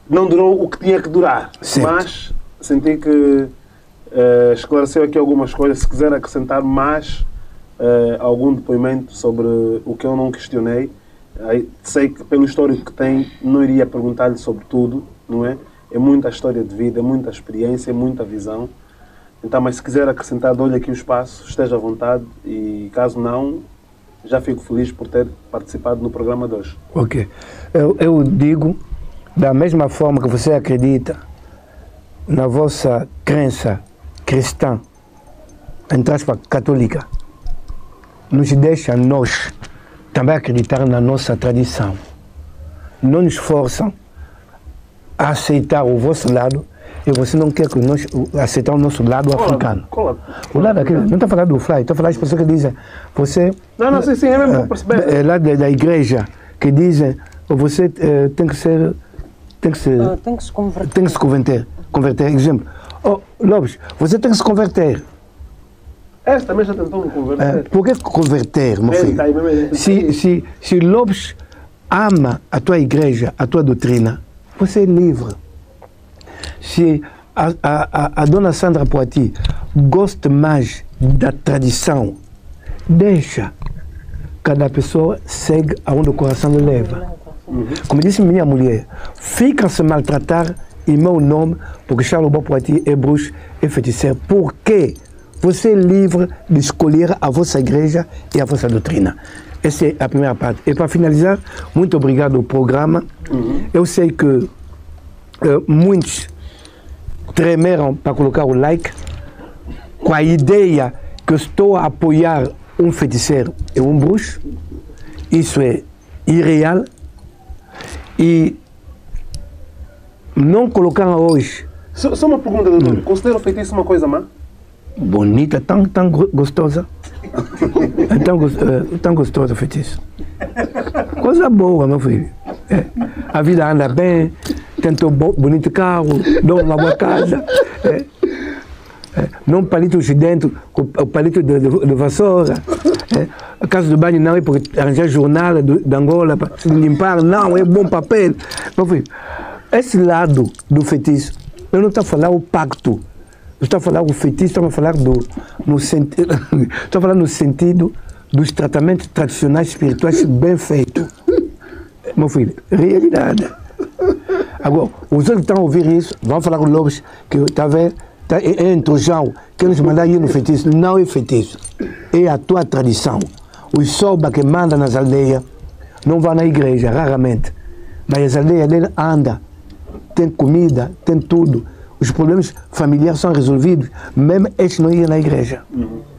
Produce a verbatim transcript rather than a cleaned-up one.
não durou o que tinha que durar. Certo. Mas senti que uh, esclareceu aqui algumas coisas. Se quiser acrescentar mais uh, algum depoimento sobre o que eu não questionei, aí, sei que pelo histórico que tem, não iria perguntar-lhe sobre tudo, não é? É muita história de vida, é muita experiência, é muita visão. Então, mas se quiser acrescentar, dou-lhe aqui o espaço, esteja à vontade, e caso não, já fico feliz por ter participado no programa de hoje. Ok. Eu, eu digo, da mesma forma que você acredita na vossa crença cristã, entre aspas, católica, nos deixa nós também acreditar na nossa tradição. Não nos forçam a aceitar o vosso lado e você não quer que nós aceitar o nosso lado cola, africano. Cola, o lado aqui, não estou falando do fly, estou falando das pessoas que dizem, você... Não, não, sim, sim, é mesmo para perceber. É lá da, da igreja, que dizem, você é, tem que ser... Tem que, ser, uh, tem que se converter. Tem que se converter. converter. Exemplo, oh, Lopes, você tem que se converter. Esta também já tentou me converter. É, por que converter, meu filho? Tá, se, se, se Lopes ama a tua igreja, a tua doutrina, você é livre. Se a, a, a, a dona Sandra Poitiers gosta mais da tradição, deixa. Cada pessoa segue aonde o coração lhe leva. Uhum. Como disse minha mulher, fica se maltratar em meu nome, porque Charles Poitiers é bruxo e feiticeiro. Por quê? Você é livre de escolher a vossa igreja e a vossa doutrina. Essa é a primeira parte. E para finalizar, muito obrigado ao programa. Uhum. Eu sei que uh, muitos tremeram para colocar o like com a ideia que eu estou a apoiar um feiticeiro e um bruxo. Isso é irreal. E não colocaram hoje... Só, só uma pergunta, doutor. Hum. Considera o feitiço uma coisa má? Bonita, tão, tão gostosa. É tão, é, tão gostosa o feitiço. Coisa boa, meu filho. É. A vida anda bem, tem um bonito carro, dá uma boa casa. É. É. Não palito de dentro, o palito de, de, de vassoura. É. A casa do banho não é porque arranjar jornada de, de Angola para se limpar, não, é bom papel. Meu filho, esse lado do feitiço, eu não estou a falar o pacto. Estou a falar do feitiço, estou a falar do, no sentido, estou a falar no sentido dos tratamentos tradicionais espirituais bem feitos. Meu filho, realidade. Agora, os outros que estão a ouvir isso, vão falar com o Lopes, que está a ver, tá, é, é entrojão, quer nos mandar ir no feitiço. Não é feitiço, é a tua tradição. Os soba que mandam nas aldeias não vão na igreja, raramente. Mas as aldeias dele andam, tem comida, tem tudo. Os problemas familiares são resolvidos, mesmo estes não iam na igreja. Uhum.